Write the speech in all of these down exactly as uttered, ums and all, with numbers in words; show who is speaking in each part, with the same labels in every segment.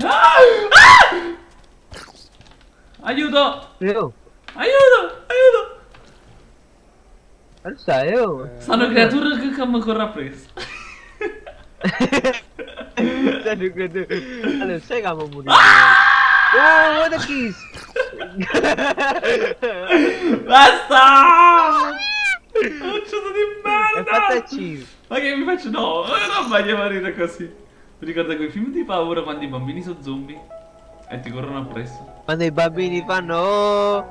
Speaker 1: Ah! Ah! Aiuto!
Speaker 2: Io.
Speaker 1: Aiuto! Aiuto!
Speaker 2: Non sai, io.
Speaker 1: Sono creature che mi corre appresso.
Speaker 2: Sei creature. Allora, sai che mi morire. Oh, what a kiss!
Speaker 1: Basta! Ucciso di
Speaker 2: È fatta
Speaker 1: merda!
Speaker 2: a cheese.
Speaker 1: Ma che mi faccio? No, non voglio morire così. Mi ricorda quei film di paura quando i bambini sono zombie e ti corrono appresso.
Speaker 2: Quando i bambini fanno oh.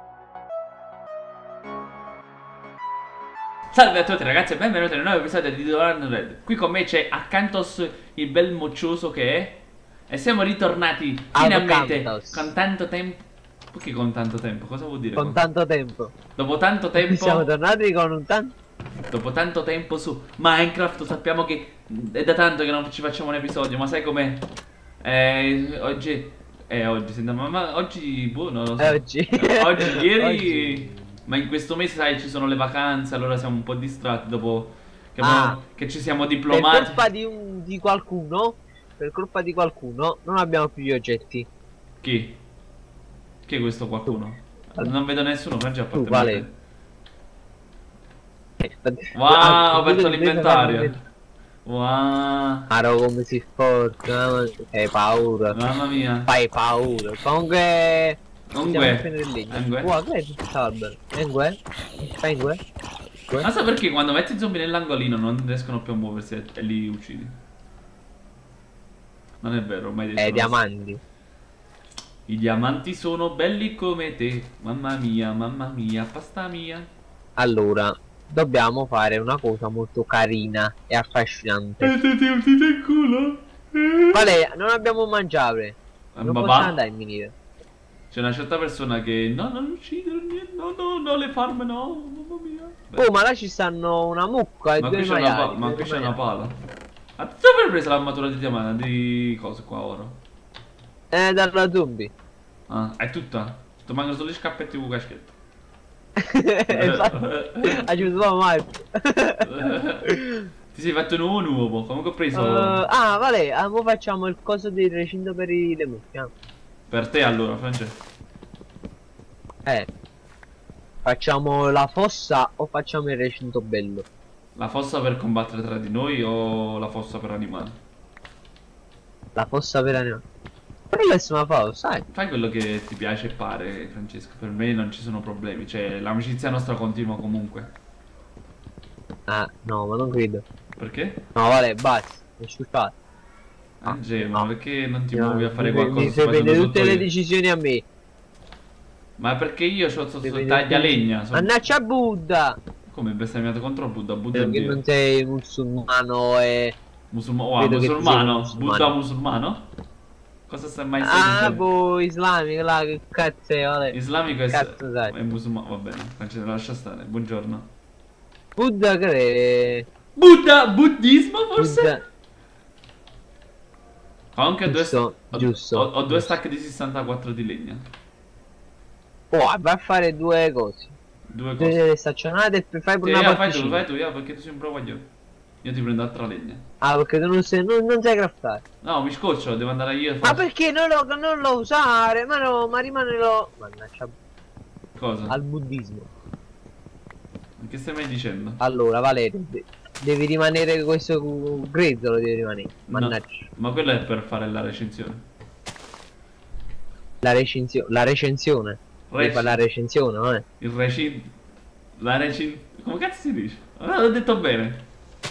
Speaker 1: Salve a tutti ragazzi e benvenuti nel nuovo episodio di Doran Red. Qui con me c'è Acanthos, il bel moccioso che è. E siamo ritornati finalmente
Speaker 2: Acanthos.
Speaker 1: con tanto tempo. Perché con tanto tempo? Cosa vuol dire?
Speaker 2: Con tanto tempo.
Speaker 1: Dopo tanto tempo.
Speaker 2: Siamo tornati con un tanto.
Speaker 1: Dopo tanto tempo su Minecraft. Sappiamo che è da tanto che non ci facciamo un episodio. Ma sai com'è? Eh, oggi Eh oggi sentiamo. Ma oggi boh, non lo so.
Speaker 2: Eh, oggi.
Speaker 1: Oggi, ieri
Speaker 2: Oggi.
Speaker 1: Ma in questo mese sai ci sono le vacanze. Allora siamo un po' distratti dopo che,
Speaker 2: Ah.
Speaker 1: abbiamo- che ci siamo
Speaker 2: Per
Speaker 1: diplomati.
Speaker 2: colpa di, un, di qualcuno. Per colpa di qualcuno non abbiamo più gli oggetti.
Speaker 1: Chi? Chi è questo qualcuno? Non vedo nessuno, Franci, a
Speaker 2: Tu,
Speaker 1: parte
Speaker 2: vale.
Speaker 1: me.
Speaker 2: Eh,
Speaker 1: Wow,
Speaker 2: ah,
Speaker 1: ho aperto
Speaker 2: tu devi fare-
Speaker 1: l'inventario. Wow.
Speaker 2: Aro come si forza. Hai paura.
Speaker 1: Mamma mia.
Speaker 2: Fai paura. Comunque.
Speaker 1: Comunque,
Speaker 2: Stiamo a prendere il legno.
Speaker 1: Engue.
Speaker 2: Wow, che è questo albero? Engue? Fai Engue?
Speaker 1: Ma sai perché quando metti i zombie nell'angolino non riescono più a muoversi e, e li uccidi? Non è vero, ormai
Speaker 2: Eh, diamanti.
Speaker 1: I diamanti sono belli come te. Mamma mia, mamma mia, pasta mia.
Speaker 2: Allora, dobbiamo fare una cosa molto carina e affascinante.
Speaker 1: E te ti uccide il culo?
Speaker 2: Vale, non abbiamo mangiare. Non
Speaker 1: Babà.
Speaker 2: possiamo andare in miniera.
Speaker 1: C'è una certa persona che no, non uccidere niente, no, no, no, le farme no, mamma mia. Beh,
Speaker 2: Oh, ma là ci stanno una mucca e
Speaker 1: ma
Speaker 2: due
Speaker 1: qui c'è una,
Speaker 2: maiali.
Speaker 1: pa- ma
Speaker 2: due
Speaker 1: qui c'è una
Speaker 2: maiali.
Speaker 1: pala. Ma dove hai preso l'armatura di diamante? Di cosa qua ora?
Speaker 2: Eh, dalla zombie.
Speaker 1: Ah, è tutta? Ti mancano solo gli scappetti con caschetto.
Speaker 2: Esatto. Aiuto mai.
Speaker 1: Ti sei fatto un uovo nuovo, comunque ho preso
Speaker 2: Uh, ah, vale, ah, mo facciamo il coso del recinto per i le mucche. ah.
Speaker 1: per te allora, Francesco.
Speaker 2: Eh. Facciamo la fossa o facciamo il recinto bello?
Speaker 1: La fossa per combattere tra di noi o la fossa per animali?
Speaker 2: La fossa per animali. Quella è una fossa, sai?
Speaker 1: Fai quello che ti piace e pare, Francesco. Per me non ci sono problemi, cioè l'amicizia nostra continua comunque.
Speaker 2: Ah, no, ma non credo.
Speaker 1: Perché?
Speaker 2: No, vale, basta. Mi scusate.
Speaker 1: Angelo,
Speaker 2: no.
Speaker 1: perché non ti
Speaker 2: No,
Speaker 1: muovi a fare
Speaker 2: mi-
Speaker 1: qualcosa?
Speaker 2: Mi
Speaker 1: sto
Speaker 2: fai prendere
Speaker 1: facendo
Speaker 2: tutte
Speaker 1: tutto
Speaker 2: le
Speaker 1: io?
Speaker 2: decisioni a me.
Speaker 1: Ma perché io so, so, so,
Speaker 2: Mi
Speaker 1: taglia
Speaker 2: prendere-
Speaker 1: legna. So...
Speaker 2: Mannaggia Buddha!
Speaker 1: Come bestemmiato contro Buddha? Buddha è un
Speaker 2: Perché
Speaker 1: dio.
Speaker 2: non sei musulmano e...
Speaker 1: Musulmano, wow,
Speaker 2: Vedo che
Speaker 1: musulmano?
Speaker 2: sei musulmano.
Speaker 1: Buddha musulmano? Cosa stai mai
Speaker 2: Ah,
Speaker 1: sentendo?
Speaker 2: boh, islamico, là, che cazzo è, vale.
Speaker 1: Islamico è,
Speaker 2: Cazzo sai.
Speaker 1: è musulmano, va bene, Francesco, lascia stare, buongiorno.
Speaker 2: Buddha che...
Speaker 1: Buddha, buddismo forse?
Speaker 2: Buddha...
Speaker 1: Comunque ho due,
Speaker 2: Giusto,
Speaker 1: ho,
Speaker 2: giusto,
Speaker 1: ho, ho due
Speaker 2: giusto.
Speaker 1: stack di sessantaquattro di legna.
Speaker 2: Oh, vai a fare due cose.
Speaker 1: Due cose.
Speaker 2: Due staccionate e poi fai
Speaker 1: Sì,
Speaker 2: pure una
Speaker 1: yeah, fai tu,
Speaker 2: porticina.
Speaker 1: fai tu, yeah, perché tu sei un provaglione. Io ti prendo altra legna.
Speaker 2: Ah, perché tu non sai, non, non sai craftare.
Speaker 1: No, mi scoccio, devo andare io a
Speaker 2: Ma
Speaker 1: fare...
Speaker 2: perché non lo, non lo usare? Ma no, ma rimane lo... Mannaggia,
Speaker 1: Cosa?
Speaker 2: al buddismo.
Speaker 1: Che stai mai dicendo?
Speaker 2: Allora, Valerio, de- devi rimanere questo grezzo, lo devi rimanere.
Speaker 1: No,
Speaker 2: Mannaggia.
Speaker 1: ma quello è per fare la recensione.
Speaker 2: La recensione, la recensione. Devi
Speaker 1: Rec-
Speaker 2: fare la recensione, no? Eh?
Speaker 1: Il recin... La recin... Come cazzo si dice? Ah, l'ho detto bene.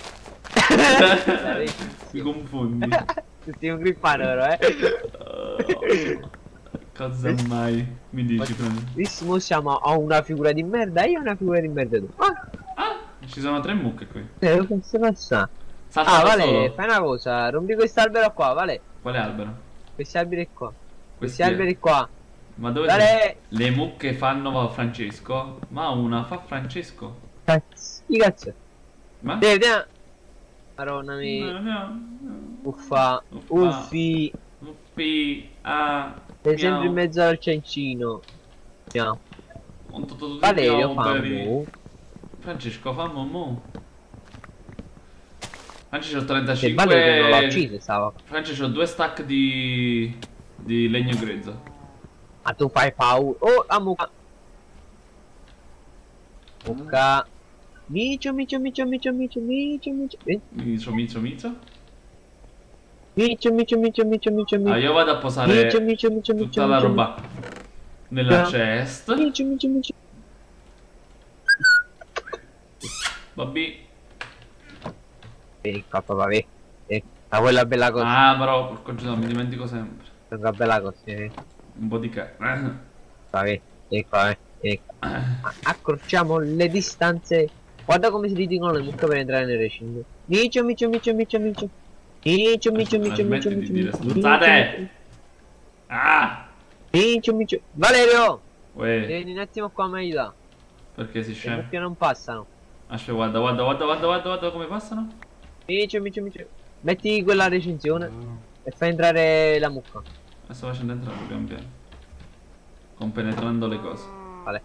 Speaker 2: La
Speaker 1: Mi
Speaker 2: recensione.
Speaker 1: confondi.
Speaker 2: Tutti un grippano però, eh.
Speaker 1: Oh, cosa mai mi dici, Fran?
Speaker 2: Visto siamo a una figura di merda, io una figura di merda tu. Ah,
Speaker 1: Ah, ci sono tre mucche qui.
Speaker 2: eh, che sta passando?
Speaker 1: Salta
Speaker 2: Ah,
Speaker 1: da
Speaker 2: vale,
Speaker 1: solo.
Speaker 2: fai una cosa, rompi quest'albero qua, vale.
Speaker 1: Quale albero?
Speaker 2: Questi alberi qua. Questi
Speaker 1: Questi
Speaker 2: alberi qua.
Speaker 1: Ma dove
Speaker 2: Vale.
Speaker 1: sono? Le mucche fanno Francesco? Ma una fa Francesco.
Speaker 2: Cazzo, chi cazzo?
Speaker 1: Ma?
Speaker 2: Deve, deve. Maronna mi.
Speaker 1: No, no, no.
Speaker 2: Uffa.
Speaker 1: Uffa.
Speaker 2: Uffi.
Speaker 1: Uffi. Ah.
Speaker 2: Sei sempre
Speaker 1: miau.
Speaker 2: in mezzo al cencino. Miau.
Speaker 1: Ho tutto tutti gli
Speaker 2: Valerio,
Speaker 1: alberi.
Speaker 2: fammo.
Speaker 1: Francesco, fammo mo. Franci c'ho
Speaker 2: Che bello che non l'ha
Speaker 1: trentacinque.
Speaker 2: ucciso, stava.
Speaker 1: Franci c'ho due stack di. di legno grezzo.
Speaker 2: Ma tu fai paura. Oh, la mucca. Mucca. Micio, micio, micio, micio, micio, micio, micio. Eh?
Speaker 1: Micio, micio, micio.
Speaker 2: Micio, micio, micio, micio, micio, micio.
Speaker 1: Ah, io vado a posare
Speaker 2: Micio, micio, micio, micio,
Speaker 1: tutta la
Speaker 2: micio,
Speaker 1: roba nella
Speaker 2: micio.
Speaker 1: chest.
Speaker 2: Micio, micio, micio.
Speaker 1: Vabbè.
Speaker 2: Vieni qua, papà, vieni. Vieni. Ma quella bella cosa.
Speaker 1: Ah, però, porco giudo, mi dimentico sempre.
Speaker 2: Quella bella cosa, vieni.
Speaker 1: Un po' di che.
Speaker 2: Qua, vieni. Vieni qua, vieni. Vieni qua. A- Accorciamo le distanze. Guarda come si litigano le mucche per entrare nel recinto. Micio, micio, micio, micio, micio. Micio, micio, micio, micio,
Speaker 1: Smetti di
Speaker 2: micio,
Speaker 1: dire
Speaker 2: micio,
Speaker 1: stronzate. Ah!
Speaker 2: micio, micio. Valerio!
Speaker 1: Uè,
Speaker 2: Vieni un attimo qua, mi aiuta.
Speaker 1: perché si
Speaker 2: Le
Speaker 1: scende?
Speaker 2: mucche non passano.
Speaker 1: Aspetta, guarda, guarda, guarda, guarda, guarda, guarda come passano.
Speaker 2: Micio, micio, micio. Metti quella recinzione e fai entrare la mucca.
Speaker 1: La sto facendo entrare pian piano. Compenetrando le cose.
Speaker 2: Vale.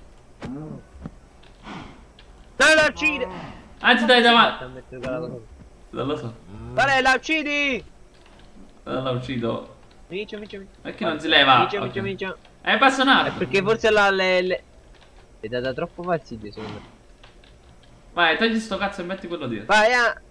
Speaker 2: Dai, la uccidi!
Speaker 1: Anzi, dai, davanti.
Speaker 2: A mettere quella cosa.
Speaker 1: Non lo so.
Speaker 2: Vale, la uccidi!
Speaker 1: Non la uccido.
Speaker 2: Micio, micio, micio.
Speaker 1: Perché non si leva?
Speaker 2: Micio,
Speaker 1: Ok.
Speaker 2: micio, micio.
Speaker 1: Eh, passa un
Speaker 2: È
Speaker 1: attimo.
Speaker 2: perché forse la le... le... È data troppo fastidio, secondo me.
Speaker 1: Vai, tagli sto cazzo e metti quello dietro.
Speaker 2: Vai, ah!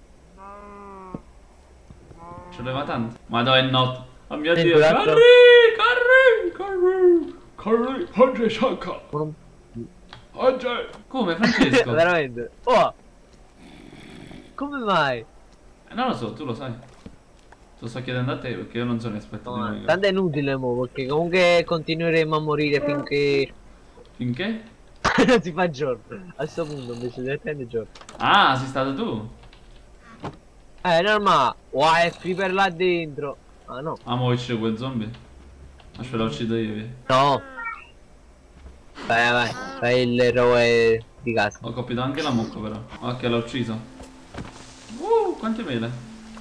Speaker 1: Ci leva tanto. Ma dove è notte? Oh mio
Speaker 2: Senti,
Speaker 1: dio.
Speaker 2: l'altro.
Speaker 1: Corri, corri, corri. Corri, oggi sciocca.
Speaker 2: Non-
Speaker 1: Oggi. Come, Francesco?
Speaker 2: Veramente. Oh! Come mai?
Speaker 1: Eh, non lo so, tu lo sai. Te lo sto chiedendo a te perché io non sono esperto di
Speaker 2: No,
Speaker 1: Minecraft.
Speaker 2: tanto è inutile mo, perché comunque continueremo a morire finché
Speaker 1: Finché?
Speaker 2: non si fa giorno. A sto punto invece di attendere giorno.
Speaker 1: Ah, sei stato tu?
Speaker 2: Eh, normale. Wow, è creeper là dentro. Ah no.
Speaker 1: Ah, mo uccido quel zombie. Aspetta, lo uccido io, via.
Speaker 2: No. Vai, vai. Fai l'eroe di casa.
Speaker 1: Ho colpito anche la mucca però. Ok, l'ho ucciso. Uh, quante mele.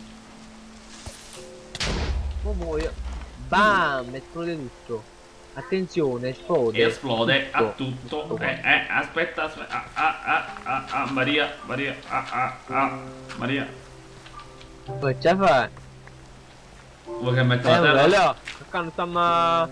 Speaker 2: Oh muoio. Bam, esplode tutto. Attenzione, esplode.
Speaker 1: E esplode a
Speaker 2: tutto.
Speaker 1: tutto. Eh, eh, aspetta, aspetta. Ah, ah, ah, ah, ah, Maria, Maria, ah, ah, ah, Maria.
Speaker 2: Poi ce la fai?
Speaker 1: Vuoi che metto
Speaker 2: Eh,
Speaker 1: la terra?
Speaker 2: bello. Qua non stiamo a...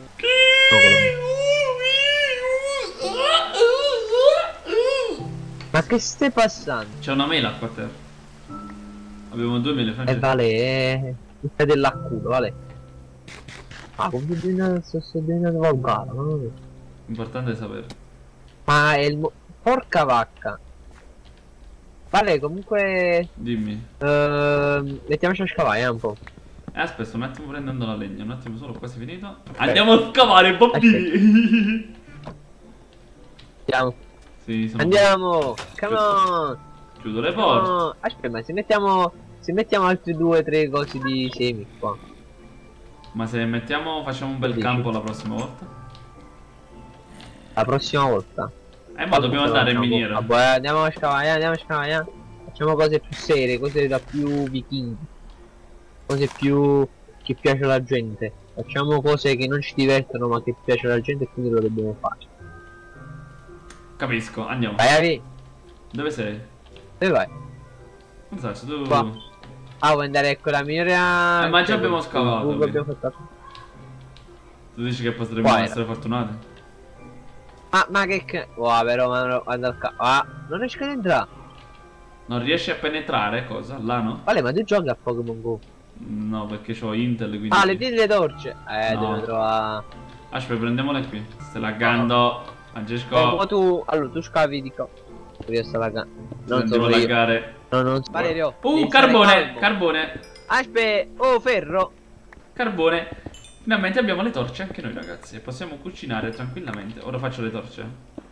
Speaker 2: Ma che stai passando?
Speaker 1: C'è una mela qua a terra. Abbiamo due mele,
Speaker 2: Eh
Speaker 1: Francesco.
Speaker 2: vale, eh... Mi fai dell'acculo, vale. Ah, come diventa... sto sto diventando volgare, non lo so.
Speaker 1: Importante è sapere.
Speaker 2: Ma è il... mo- Porca vacca. Vale, comunque...
Speaker 1: Dimmi.
Speaker 2: Ehm... Mettiamoci a scavare, eh, un po'.
Speaker 1: Eh, aspetta, sto un attimo prendendo la legna. Un attimo solo, quasi finito. Andiamo a scavare, Bobby.
Speaker 2: Andiamo.
Speaker 1: Sì, sono...
Speaker 2: Andiamo! Come on!
Speaker 1: Chiudo le
Speaker 2: Come
Speaker 1: porte.
Speaker 2: on. Aspetta, ma se mettiamo... Se mettiamo altri due o tre cosi di semi qua.
Speaker 1: Ma se mettiamo, facciamo un bel
Speaker 2: Dici?
Speaker 1: campo la prossima volta.
Speaker 2: La prossima volta.
Speaker 1: Eh, ma dobbiamo andare in
Speaker 2: Facciamo-
Speaker 1: miniera.
Speaker 2: Ah, boh, andiamo a scavare, andiamo a scavare. eh. Facciamo cose più serie, cose da più vichinghi. Cose più... che piace alla gente. Facciamo cose che non ci divertono ma che piace alla gente e quindi lo dobbiamo fare.
Speaker 1: Capisco, andiamo.
Speaker 2: Vai, Avi,
Speaker 1: Dove sei?
Speaker 2: dove vai?
Speaker 1: Non so, se tu...
Speaker 2: Qua. Ah, vuoi andare con la mira?
Speaker 1: Eh, ma già abbiamo scavato,
Speaker 2: Uh,
Speaker 1: quindi.
Speaker 2: abbiamo fatto...
Speaker 1: Tu dici che potremmo
Speaker 2: Qua era.
Speaker 1: essere fortunati?
Speaker 2: Ah, ma che che... Wow, però, ma guarda al ca... Ah, non riesco ad entrare.
Speaker 1: Non riesci a penetrare? Cosa? Là, no?
Speaker 2: Vale, ma tu giochi a Pokémon Go.
Speaker 1: No, perché ho Intel, quindi...
Speaker 2: Ah, le tieni le torce. Eh,
Speaker 1: No.
Speaker 2: devo trovare...
Speaker 1: Aspetta, prendiamole qui. Stai laggando.
Speaker 2: Eh,
Speaker 1: Francesco.
Speaker 2: ma tu... Allora, tu scavi di qua. Io sto laggando. Non
Speaker 1: Non devo
Speaker 2: sono io.
Speaker 1: laggare.
Speaker 2: No, non so. Valerio.
Speaker 1: Uh,
Speaker 2: devi
Speaker 1: carbone,
Speaker 2: stare calmo.
Speaker 1: carbone,
Speaker 2: Aspetta, oh, ferro.
Speaker 1: carbone. Finalmente abbiamo le torce anche noi, ragazzi. E possiamo cucinare tranquillamente. Ora faccio le torce.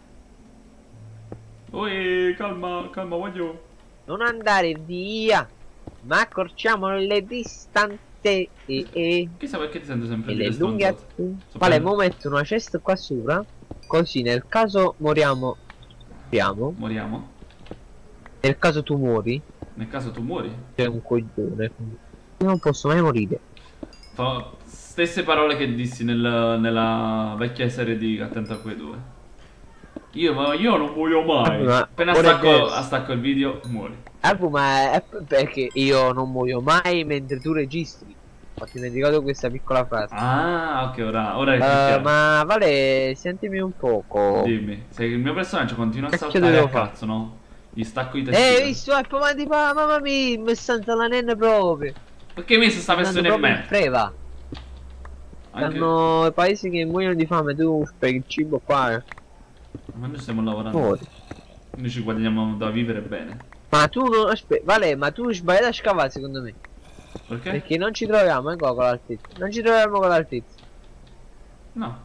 Speaker 1: Ui, calma, calma, voglio.
Speaker 2: Non andare via. Ma accorciamo le distanze. E, e,
Speaker 1: Chissà perché ti sento sempre
Speaker 2: e
Speaker 1: dire
Speaker 2: le lunghe...
Speaker 1: stronzate. Sto
Speaker 2: Vale,
Speaker 1: prendendo-
Speaker 2: mo metto una cesta qua sopra. Così nel caso moriamo... Moriamo.
Speaker 1: Moriamo.
Speaker 2: Nel caso tu muori.
Speaker 1: Nel caso tu muori.
Speaker 2: Sei un coglione. Io non posso mai morire.
Speaker 1: Fa stesse parole che dissi nel- nella vecchia serie di Attento a quei due. Io, ma io non muoio mai.
Speaker 2: Ma
Speaker 1: Appena
Speaker 2: ora
Speaker 1: stacco,
Speaker 2: adesso-
Speaker 1: stacco il video, muori.
Speaker 2: Ah, boh, ma è perché io non muoio mai mentre tu registri. Ho dimenticato questa piccola frase.
Speaker 1: Ah, ok, ora, ora è più
Speaker 2: Eh,
Speaker 1: chiaro.
Speaker 2: ma Vale, sentimi un poco.
Speaker 1: Dimmi, se il mio personaggio continua a
Speaker 2: Cacchio
Speaker 1: saltare
Speaker 2: devo
Speaker 1: a
Speaker 2: fare?
Speaker 1: cazzo, no? Gli stacco i
Speaker 2: Eh,
Speaker 1: testicoli.
Speaker 2: visto? E poi mandi pa, mamma mia, mi stanza la nenne proprio.
Speaker 1: Perché mi sta
Speaker 2: Stanno
Speaker 1: persona in
Speaker 2: proprio in
Speaker 1: me?
Speaker 2: freva.
Speaker 1: Anche...
Speaker 2: Stanno i paesi che muoiono di fame, tu sprechi il cibo qua. eh.
Speaker 1: Ma noi stiamo lavorando.
Speaker 2: Muori.
Speaker 1: Noi ci guadagniamo da vivere bene.
Speaker 2: Ma tu non aspetta, Vale, ma tu sbagli a scavare secondo me.
Speaker 1: Perché?
Speaker 2: Perché non ci troviamo eh, qua con l'altezza. Non ci troviamo con l'altezza.
Speaker 1: No,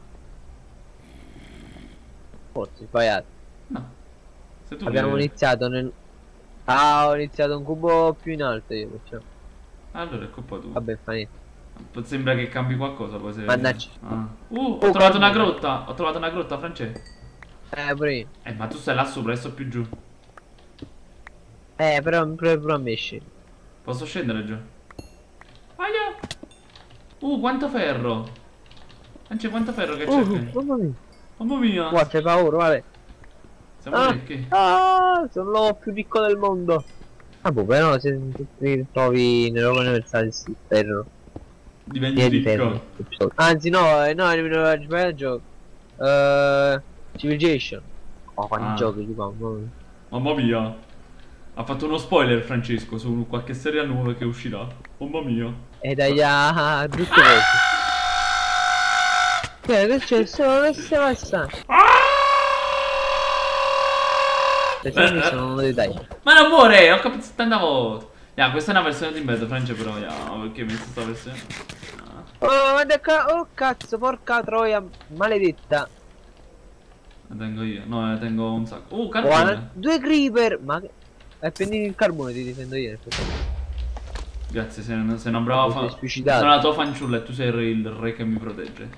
Speaker 2: Forse sbagliato.
Speaker 1: no. Se tu
Speaker 2: Abbiamo
Speaker 1: vuoi-
Speaker 2: iniziato nel. Ah, ho iniziato un cubo più in alto io, perciò.
Speaker 1: Allora è colpa tua.
Speaker 2: Vabbè, fa niente.
Speaker 1: Sembra che cambi qualcosa poi se...
Speaker 2: Mannaggia.
Speaker 1: Ah. Uh, ho
Speaker 2: Oh,
Speaker 1: trovato una
Speaker 2: carbone.
Speaker 1: grotta. Ho trovato una grotta, Francesco.
Speaker 2: Eh, pure io.
Speaker 1: Eh, ma tu stai là sopra, adesso più giù.
Speaker 2: Eh, però pure, pure a me scende.
Speaker 1: Posso scendere giù? Aia! Uh, quanto ferro! Anzi, quanto ferro che c'è
Speaker 2: Uh,
Speaker 1: qui?
Speaker 2: mamma mia.
Speaker 1: Mamma mia!
Speaker 2: Guarda, fai paura, Vale.
Speaker 1: Siamo
Speaker 2: Ah,
Speaker 1: ricchi.
Speaker 2: ah, sono l'uomo più ricco del mondo. Ah, boh, però se ti trovi nell'uomo universale il ferro.
Speaker 1: Diventi
Speaker 2: Niente di
Speaker 1: ricco.
Speaker 2: ferro. Anzi, no, eh, no, è il gioco. Uh, Civilization. Oh, quanti
Speaker 1: Ah.
Speaker 2: giochi ci fanno.
Speaker 1: Mamma mia. Ha fatto uno spoiler, Francesco, su qualche serie nuova che uscirà. Mamma mia.
Speaker 2: E dai a brutte cose. Che c'è solo che si passa? Perché mi sono dei tagli.
Speaker 1: Ma non muore, ho capito settanta volte. Ya, questa è una versione di mezzo, Francia, però, ya, perché mi sta versione? Ah,
Speaker 2: Oh, guarda qua, oh cazzo, porca troia, maledetta.
Speaker 1: la tengo io. No, ne tengo un sacco. Uh,
Speaker 2: Guarda,
Speaker 1: carbone.
Speaker 2: due creeper. Ma che. E prendi il carbone, ti difendo io. nel frattempo.
Speaker 1: Grazie, sei una, sei una brava
Speaker 2: Mi sei
Speaker 1: fan.
Speaker 2: suicidato.
Speaker 1: Sono la tua fanciulla e tu sei il re, il re che mi protegge.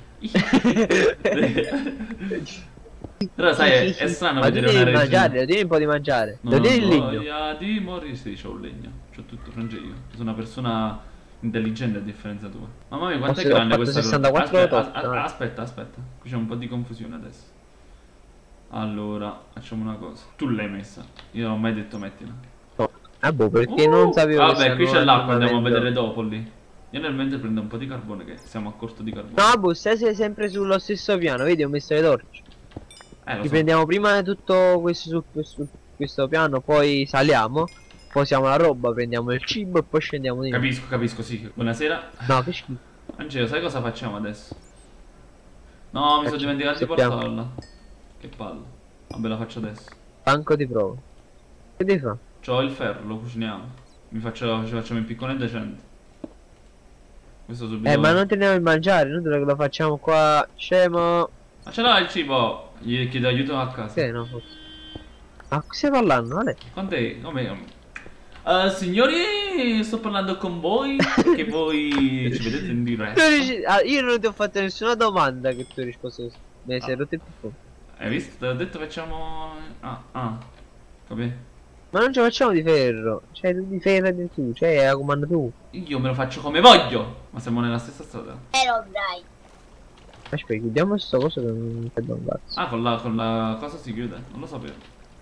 Speaker 1: Però sai, è, è strano
Speaker 2: Ma tu
Speaker 1: vedere
Speaker 2: devi
Speaker 1: una
Speaker 2: mangiare,
Speaker 1: regina.
Speaker 2: lo devi un po' di mangiare.
Speaker 1: No,
Speaker 2: lo devi il legno.
Speaker 1: voglia di morire. Sì, c'ho un legno. C'ho tutto, Frange io. Sono una persona intelligente a differenza tua. Mamma mia, quanto è
Speaker 2: Forse ho
Speaker 1: grande
Speaker 2: fatto
Speaker 1: questa
Speaker 2: sessantaquattro
Speaker 1: grotta.
Speaker 2: top,
Speaker 1: Aspetta,
Speaker 2: no?
Speaker 1: as- aspetta, aspetta. Qui c'è un po' di confusione adesso. Allora, facciamo una cosa. Tu l'hai messa. Io non ho mai detto mettila.
Speaker 2: No. Ah boh, perché
Speaker 1: Uh,
Speaker 2: non sapevo che
Speaker 1: vabbè, qui c'è
Speaker 2: stanno
Speaker 1: l'acqua, andiamo a
Speaker 2: aggiornamento.
Speaker 1: vedere dopo lì. Io nel mentre prendo un po' di carbone che siamo a corto di carbone.
Speaker 2: No, boh, stai sei sempre sullo stesso piano, vedi, ho messo le torce.
Speaker 1: Eh, lo so.
Speaker 2: Riprendiamo prima tutto questo su questo, questo piano, poi saliamo, posiamo la roba, prendiamo il cibo e poi scendiamo di nuovo.
Speaker 1: Capisco, capisco, sì. Buonasera.
Speaker 2: No, che schifo.
Speaker 1: Angelo, sai cosa facciamo adesso? No, mi sono
Speaker 2: Faccio-
Speaker 1: dimenticato di
Speaker 2: sappiamo.
Speaker 1: portarla. Che palle. Vabbè, la faccio adesso.
Speaker 2: Banco di prova. Che devi fare?
Speaker 1: C'ho il ferro, lo cuciniamo. Mi faccio, ci facciamo in piccone e decente. Questo subito.
Speaker 2: Eh, ma non teniamo il mangiare, noi lo facciamo qua, scemo.
Speaker 1: Ma ce l'ha il cibo! Gli chiedo aiuto a casa.
Speaker 2: Che no, forse. Ma cosa stai parlando, Ale?
Speaker 1: Quant'è? Come? Eh, signori, sto parlando con voi. Che voi ci vedete in diretta.
Speaker 2: Tu dici- ah, io non ti ho fatto nessuna domanda che tu hai risposto così. Me ne sei
Speaker 1: Ah.
Speaker 2: rotto il pippone.
Speaker 1: Hai visto? Ti ho detto facciamo. Ah, ah. Capì?
Speaker 2: Ma non ce la facciamo di ferro. Cioè, tu di ferro di tu, cioè, la comando tu.
Speaker 1: Io me lo faccio come voglio. Ma siamo nella stessa strada.
Speaker 3: Però dai.
Speaker 2: Aspetta, chiudiamo sto coso che non credo un cazzo.
Speaker 1: Ah, con la, con la cosa si chiude? Non lo sapevo.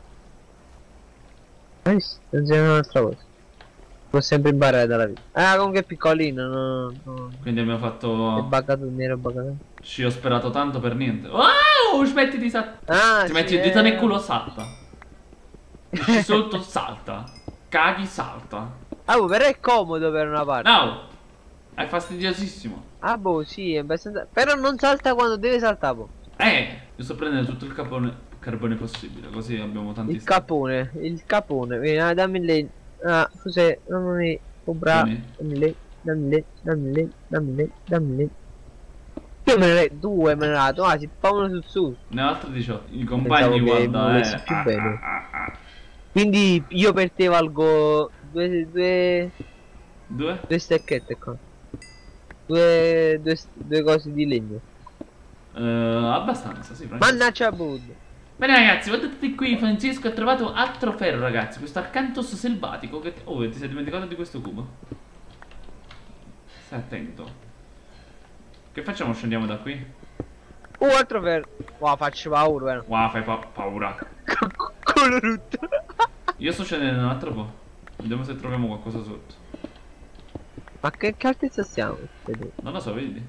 Speaker 2: Hai visto? È un'altra cosa. Può sempre imparare dalla vita. Ah, comunque è piccolino, no, no.
Speaker 1: Quindi abbiamo
Speaker 2: È
Speaker 1: fatto.
Speaker 2: buggato nero, buggato.
Speaker 1: Ci ho sperato tanto per niente. Wow! Smetti di saltare.
Speaker 2: Ah,
Speaker 1: Ti
Speaker 2: sì,
Speaker 1: metti il
Speaker 2: eh.
Speaker 1: dito nel culo, salta. Esci sotto, salta. Caghi, salta.
Speaker 2: Ah, boh, però è comodo per una parte.
Speaker 1: No! È fastidiosissimo.
Speaker 2: Ah, boh, sì, è abbastanza. Però non salta quando deve saltare, boh.
Speaker 1: Eh! Io sto prendendo tutto il carbone, carbone possibile, così abbiamo tanti
Speaker 2: Il capone, il capone. Vieni, ah, dammi lì. Ah, cos'è? Dammi oh, bravo.
Speaker 1: Vieni.
Speaker 2: Dammi lì, dammi lì, dammi lì, dammi lì, dammi lì. Io me ne ne due me ne ha dato, ah, si fa uno su su.
Speaker 1: Ne ho altri diciotto. I
Speaker 2: Pensavo
Speaker 1: compagni,
Speaker 2: che
Speaker 1: guarda,
Speaker 2: volessi
Speaker 1: eh.
Speaker 2: più
Speaker 1: Ah,
Speaker 2: bene.
Speaker 1: ah, ah, ah.
Speaker 2: Quindi io per te valgo due, due,
Speaker 1: Due?
Speaker 2: due stecchette qua. Due, due, due cose di legno.
Speaker 1: Eh, abbastanza, sì, Francesco.
Speaker 2: Mannaggia Bud.
Speaker 1: Bene ragazzi, guardate qui, Francesco ha trovato altro ferro ragazzi, questo Arcantos selvatico che... Oh, ti sei dimenticato di questo cubo? Stai attento. Che facciamo? Scendiamo da qui?
Speaker 2: Un altro ferro. Wow, faccio paura, vero?
Speaker 1: Wow, fai pa paura.
Speaker 2: Colorutto.
Speaker 1: Io sto scendendo un altro po'. Vediamo se troviamo qualcosa sotto.
Speaker 2: Ma che, che altezza siamo? Vedi.
Speaker 1: Non lo so, vedi?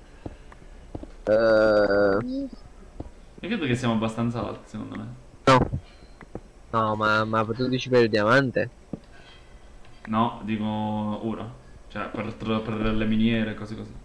Speaker 2: Uh,
Speaker 1: Io credo che siamo abbastanza alti, secondo me.
Speaker 2: no. No, ma, ma tu dici per il diamante?
Speaker 1: No, dico ora. Cioè, per, per le miniere, cose così.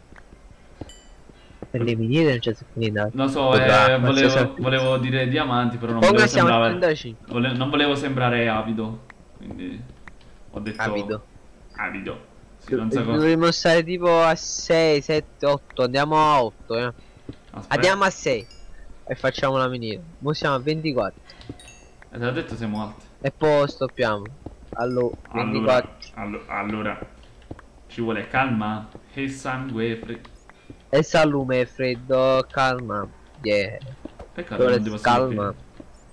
Speaker 2: Per le miniere non c'è finita.
Speaker 1: Non so,
Speaker 2: Potrà,
Speaker 1: eh, volevo,
Speaker 2: qualsiasi-
Speaker 1: volevo dire diamanti, però non
Speaker 2: Comunque
Speaker 1: volevo
Speaker 2: siamo a
Speaker 1: sembrare...
Speaker 2: trentacinque.
Speaker 1: vole- non volevo sembrare avido. Quindi... ho detto...
Speaker 2: Avido.
Speaker 1: Avido. Sì, non so cosa...
Speaker 2: Dovremmo stare tipo a sei, sette, otto. Andiamo a otto, eh.
Speaker 1: Aspetta.
Speaker 2: Andiamo a sei. E facciamo la miniera. Ora siamo a ventiquattro.
Speaker 1: Eh, te l'ho detto siamo alti.
Speaker 2: E poi stoppiamo. Allora,
Speaker 1: Allora,
Speaker 2: ventiquattro.
Speaker 1: allo- allora, ci vuole calma e sangue freddo.
Speaker 2: E salume, freddo, calma. Yeah.
Speaker 1: Peccato non devo
Speaker 2: Calma.
Speaker 1: colpire.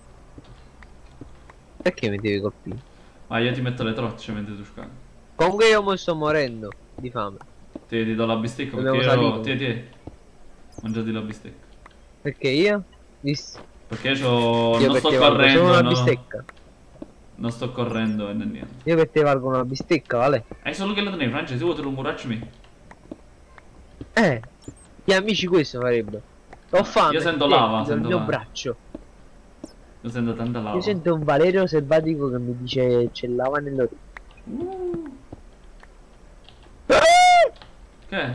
Speaker 2: Perché mi devi colpire?
Speaker 1: Ma io ti metto le trocce mentre tu scavi.
Speaker 2: Comunque io mo sto morendo di fame.
Speaker 1: Ti, ti do la bistecca
Speaker 2: Dobbiamo
Speaker 1: perché io...
Speaker 2: salire.
Speaker 1: Ti, ti. Mangiati la bistecca.
Speaker 2: Perché io? Vis-
Speaker 1: Perché io,
Speaker 2: io
Speaker 1: non
Speaker 2: per
Speaker 1: sto
Speaker 2: te valgo
Speaker 1: correndo,
Speaker 2: solo una
Speaker 1: no.
Speaker 2: bistecca.
Speaker 1: Non sto correndo e né niente.
Speaker 2: Io per te valgo una bistecca, vale?
Speaker 1: Hai solo che la tenevi, Francesco, vuoi te lo curacci?
Speaker 2: Eh, gli amici questo farebbero. Ho fame.
Speaker 1: Io sento
Speaker 2: ti
Speaker 1: lava,
Speaker 2: do il
Speaker 1: sento
Speaker 2: mio
Speaker 1: lava.
Speaker 2: braccio.
Speaker 1: Io sento tanta lava.
Speaker 2: Io sento un Valerio selvatico che mi dice c'è lava nell'orecchio.
Speaker 1: Uh, che è?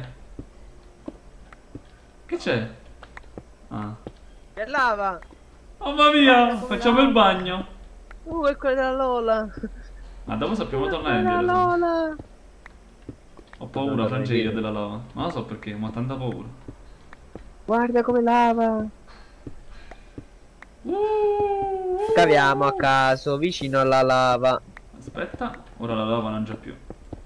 Speaker 1: Che c'è? Ah.
Speaker 2: C'è lava!
Speaker 1: Mamma mia, facciamo il bagno.
Speaker 2: Uh, è quella della Lola!
Speaker 1: Ma dopo sappiamo tornare
Speaker 2: Quella
Speaker 1: indietro.
Speaker 2: della
Speaker 1: sì.
Speaker 2: Lola!
Speaker 1: Ho paura,
Speaker 2: Non
Speaker 1: Francesco,
Speaker 2: vorrei
Speaker 1: io
Speaker 2: dire.
Speaker 1: della lava. Non lo so perché, ma ho tanta paura.
Speaker 2: Guarda come lava!
Speaker 1: Uh,
Speaker 2: Scaviamo a caso vicino alla lava.
Speaker 1: Aspetta, ora la lava non c'è più.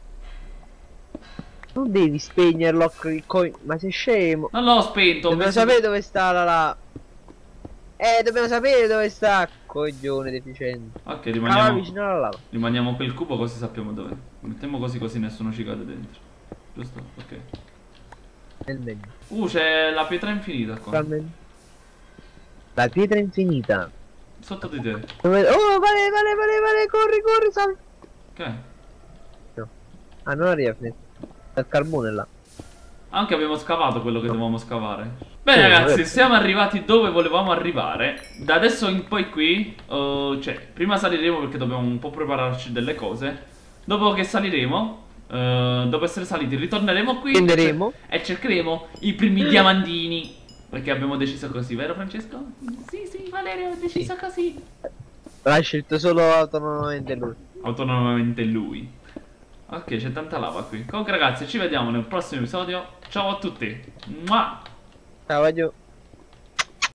Speaker 2: Non devi spegnerlo coi- coi- ma sei scemo.
Speaker 1: Non l'ho spento, ho
Speaker 2: Dobbiamo
Speaker 1: messo...
Speaker 2: sapere dove sta la lava. Eh, dobbiamo sapere dove sta. Coglione deficiente.
Speaker 1: Ok,
Speaker 2: Cava
Speaker 1: rimaniamo...
Speaker 2: vicino alla lava.
Speaker 1: rimaniamo quel cubo così sappiamo dove. Mettiamo così così nessuno ci cade dentro. Giusto? Ok.
Speaker 2: Nel meglio.
Speaker 1: Uh, c'è la pietra infinita qua.
Speaker 2: Calmen. La pietra infinita.
Speaker 1: Sotto di te.
Speaker 2: Dove... Oh, vale, vale, vale, vale, corri, corri, sali.
Speaker 1: Che?
Speaker 2: No. Ah, non arriva a finire. Sta il carbone là.
Speaker 1: Anche abbiamo scavato quello che dovevamo scavare. Bene
Speaker 2: Sì,
Speaker 1: ragazzi,
Speaker 2: vabbè.
Speaker 1: siamo arrivati dove volevamo arrivare. Da adesso in poi qui uh, cioè, prima saliremo perché dobbiamo un po' prepararci delle cose. Dopo che saliremo uh, dopo essere saliti ritorneremo qui
Speaker 2: Scenderemo.
Speaker 1: e, cer e cercheremo i primi diamantini. Perché abbiamo deciso così, vero Francesco? Sì, sì, Valerio, ho deciso
Speaker 2: Sì.
Speaker 1: così.
Speaker 2: L'ha scelto solo autonomamente lui.
Speaker 1: Autonomamente lui. Ok, c'è tanta lava qui. Comunque ragazzi, ci vediamo nel prossimo episodio. Ciao a tutti. Mua!
Speaker 2: Ciao, addio.